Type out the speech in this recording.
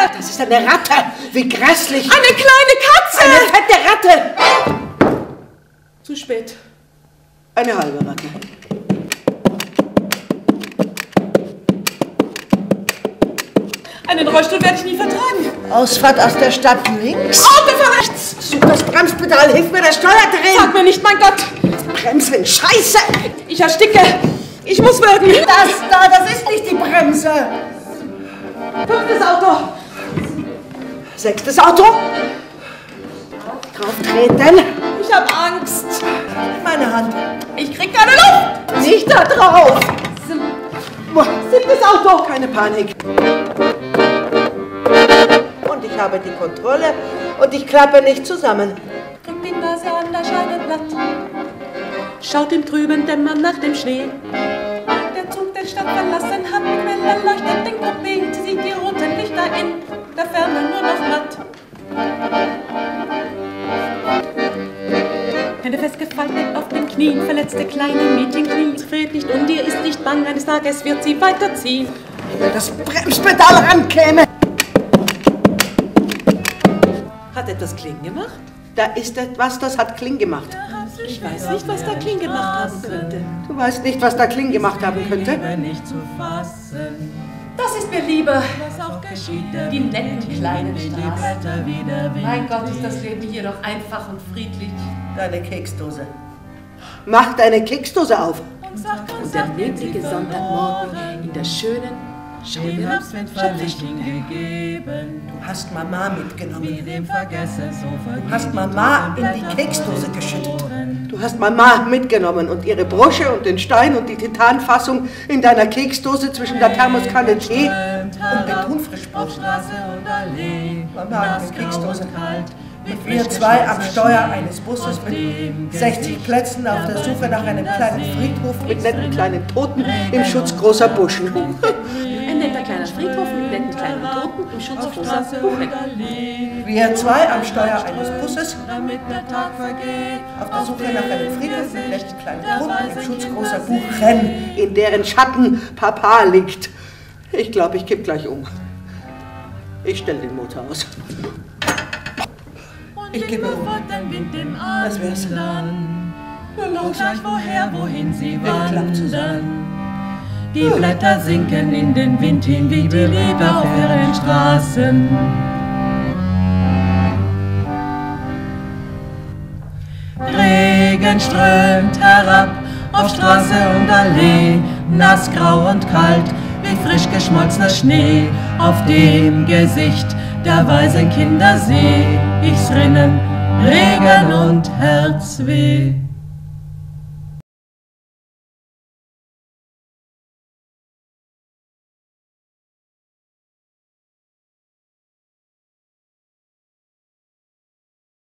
Das ist eine Ratte. Wie grässlich. Eine kleine Katze. Eine fette Ratte. Zu spät. Eine halbe Ratte. Einen Rollstuhl werde ich nie vertragen. Ausfahrt aus der Stadt links. Autofahr rechts. Such das Bremspedal, hilf mir der Steuer drehen. Sag mir nicht, mein Gott. Bremsen, Scheiße. Ich ersticke. Ich muss würgen. Das ist nicht die Bremse. 5. Auto. 6. Auto. Drauf treten. Ich hab Angst. Meine Hand. Ich krieg keine Luft. Nicht da drauf. 7. Auto. Keine Panik. Und ich habe die Kontrolle und ich klappe nicht zusammen. Drückt die Nase an das Scheibenblatt. Schaut im trüben Dämmern nach dem Schnee. Der Zug der Stadt verlassen hat, Quelle leuchtet den Kopien, sieht die roten Lichter in der Ferne nur noch matt. Hände festgefaltet auf den Knien, verletzte kleine Mädchen kniet, friert nicht und ihr ist nicht bang, eines Tages wird sie weiterziehen. Wenn das Bremspedal rankäme. Hat etwas Kling gemacht? Da ist etwas, das hat Kling gemacht. Ich weiß nicht, was da Kling gemacht haben könnte. Du weißt nicht, was da Kling gemacht haben könnte? Nicht zu fassen, Das ist mir lieber. was auch geschieht, Die netten kleinen die Straßen. Blätter wieder weht. Mein Gott, ist das Leben hier doch einfach und friedlich. Deine Keksdose. Mach deine Keksdose auf. Und der neblige Sonntagmorgen in der schönen, Den Herbstwind Verlichtung gegeben, Du hast Mama mitgenommen. wie dem Vergesse so Du hast Mama in die Keksdose geschüttet. Du hast Mama mitgenommen und ihre Brosche und den Stein und die Titanfassung in deiner Keksdose zwischen der Thermoskanne Tee und Betonfrischbrot. Straße und Allee, Mama in der Keksdose. kalt, Und wir zwei am Steuer eines Busses mit 60 Plätzen auf der Suche nach einem kleinen Friedhof mit netten kleinen Toten im Schutz großer Buschen. ein netter kleiner Friedhof mit netten kleinen Toten im Schutz großer Buchen. Wir zwei am Steuer eines Busses damit der Tag vergeht. auf der Suche nach einem Friedhof mit netten kleinen Toten im Schutz großer Buchen, in deren Schatten Papa liegt. Ich glaube, ich kipp gleich um. Ich stelle den Motor aus. Ich gebe um. Den Wind im Das wär's. Land. Und gleich wohin sie klappt wandern. Die Blätter sinken in den Wind hin, wie die Liebe auf ihren Straßen. Regen strömt herab auf Straße und Allee, nass, grau und kalt, wie frisch geschmolzener Schnee. Auf dem Gesicht der weisen Kinder seh ich's rinnen, Regen und Herzweh.